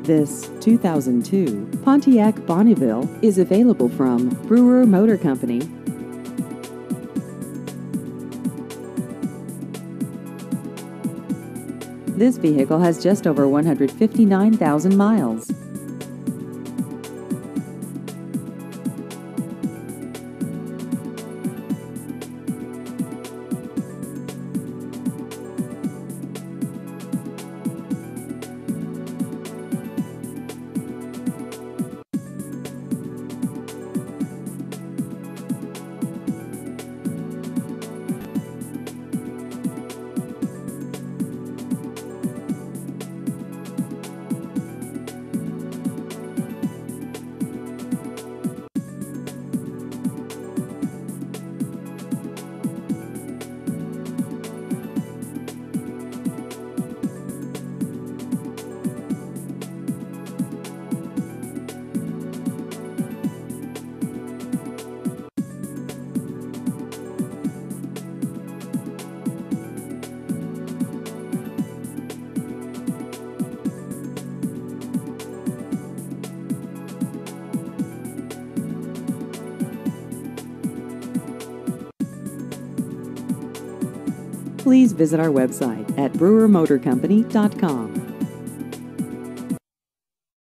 This 2002 Pontiac Bonneville is available from Brewer Motor Company. This vehicle has just over 159,000 miles. Please visit our website at brewermotorcompany.com.